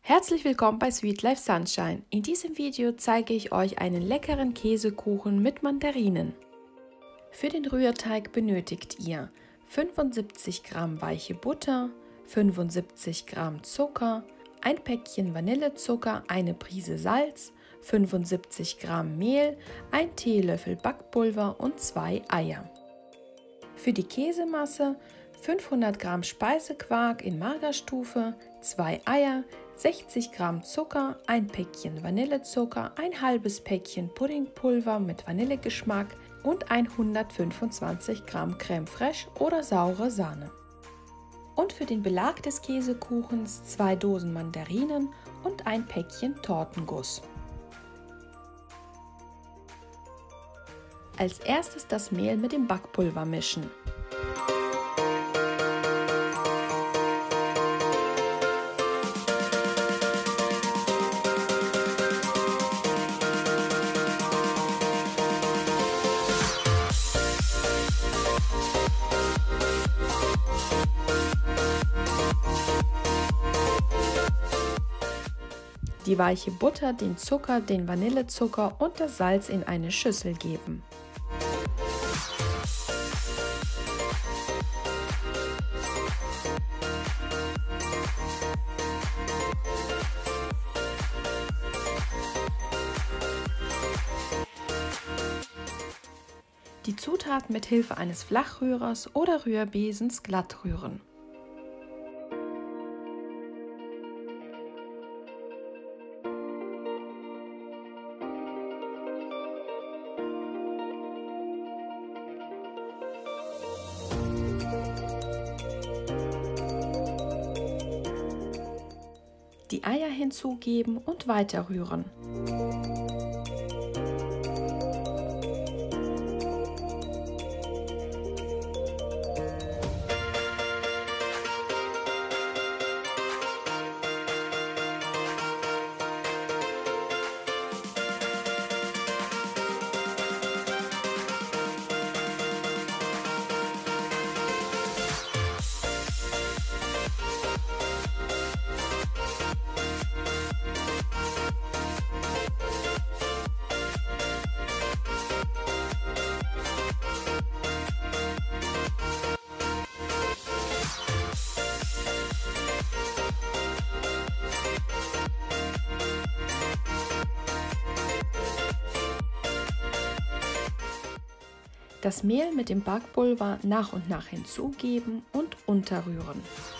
Herzlich willkommen bei Sweet Life Sunshine. In diesem Video zeige ich euch einen leckeren Käsekuchen mit Mandarinen. Für den Rührteig benötigt ihr 75 Gramm weiche Butter, 75 Gramm Zucker, ein Päckchen Vanillezucker, eine Prise Salz, 75 Gramm Mehl, ein Teelöffel Backpulver und 2 Eier. Für die Käsemasse 500 Gramm Speisequark in Magerstufe, 2 Eier, 60 Gramm Zucker, ein Päckchen Vanillezucker, ein halbes Päckchen Puddingpulver mit Vanillegeschmack und 125 Gramm Creme fraiche oder saure Sahne. Und für den Belag des Käsekuchens 2 Dosen Mandarinen und ein Päckchen Tortenguss. Als erstes das Mehl mit dem Backpulver mischen. Die weiche Butter, den Zucker, den Vanillezucker und das Salz in eine Schüssel geben. Die Zutaten mit Hilfe eines Flachrührers oder Rührbesens glatt rühren. Die Eier hinzugeben und weiter rühren. Das Mehl mit dem Backpulver nach und nach hinzugeben und unterrühren.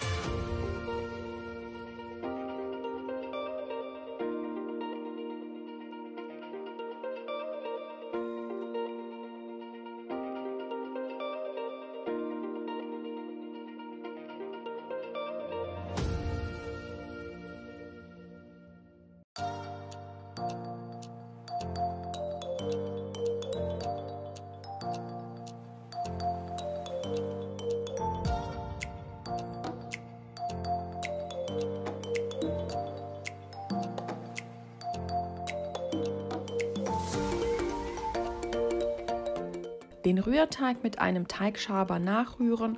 Den Rührteig mit einem Teigschaber nachrühren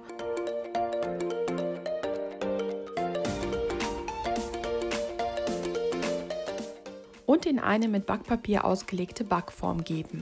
und in eine mit Backpapier ausgelegte Backform geben.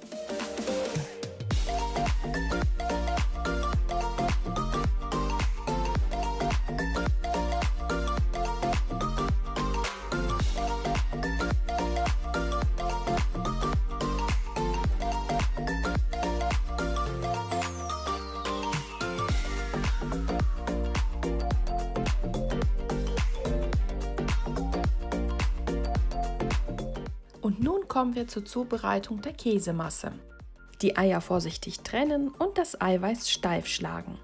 Und nun kommen wir zur Zubereitung der Käsemasse. Die Eier vorsichtig trennen und das Eiweiß steif schlagen.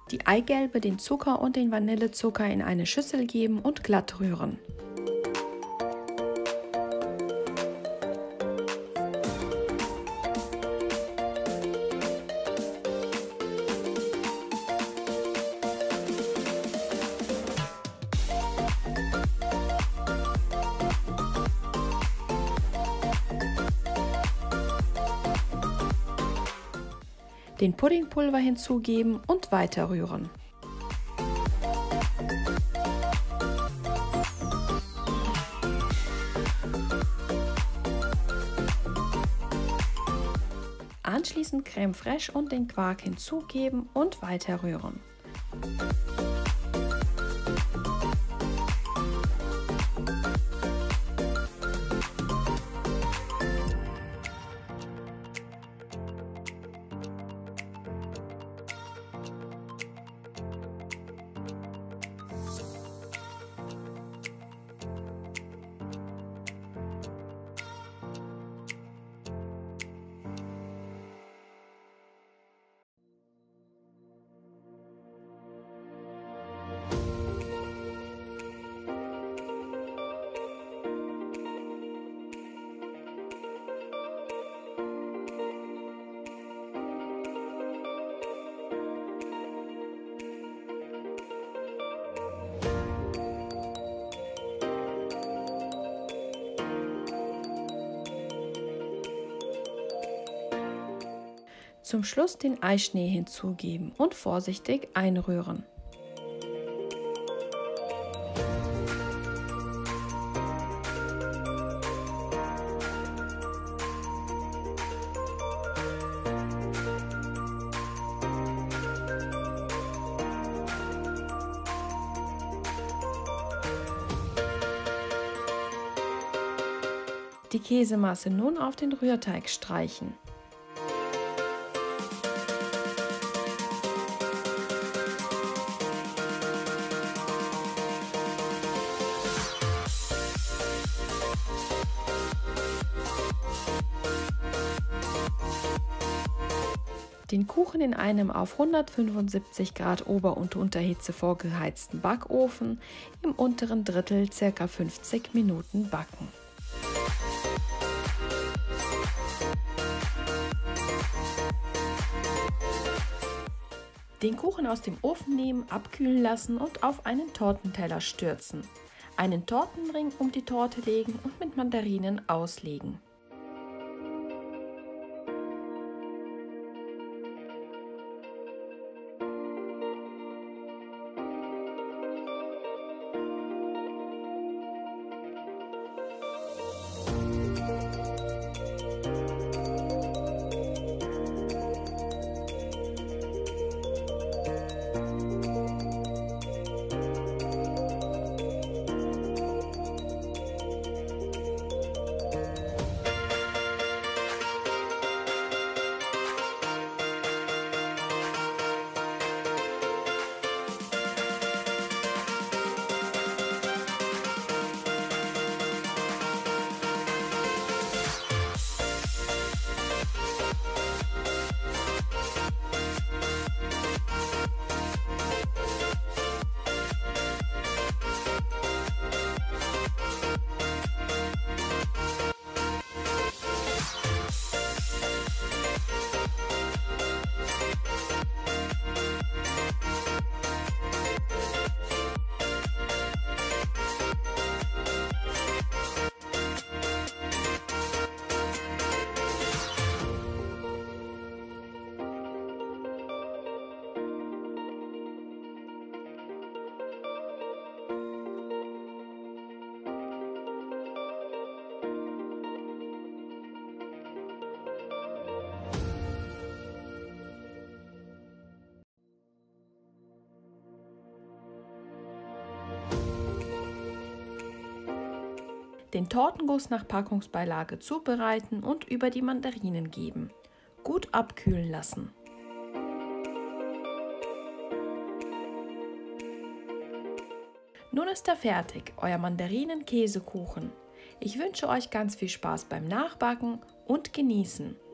Die Eigelbe, den Zucker und den Vanillezucker in eine Schüssel geben und glatt rühren. Den Puddingpulver hinzugeben und weiter rühren. Anschließend Creme fraiche und den Quark hinzugeben und weiter rühren. Zum Schluss den Eischnee hinzugeben und vorsichtig einrühren. Die Käsemasse nun auf den Rührteig streichen. Den Kuchen in einem auf 175 Grad Ober- und Unterhitze vorgeheizten Backofen im unteren Drittel ca. 50 Minuten backen. Den Kuchen aus dem Ofen nehmen, abkühlen lassen und auf einen Tortenteller stürzen. Einen Tortenring um die Torte legen und mit Mandarinen auslegen. Den Tortenguss nach Packungsbeilage zubereiten und über die Mandarinen geben. Gut abkühlen lassen. Nun ist er fertig, euer Mandarinen-Käsekuchen. Ich wünsche euch ganz viel Spaß beim Nachbacken und Genießen.